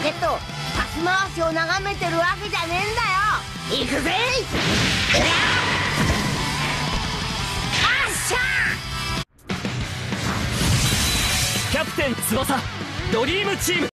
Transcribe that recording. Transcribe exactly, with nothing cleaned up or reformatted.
けとパス回しを眺めてるわけじゃねえんだよ。行くぜ。あっしゃキャプテン翼ドリームチーム。